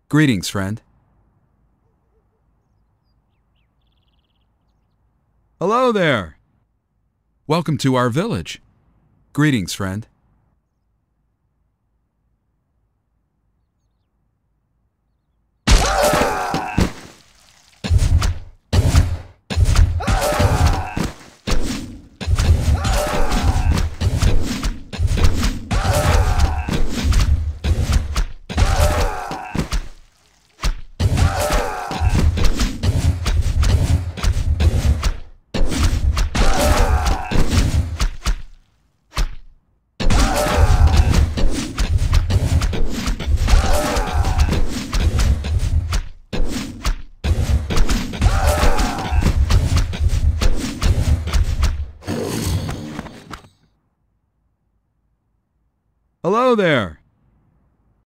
Greetings, friend. Hello there. Welcome to our village. Greetings, friend. Hello there.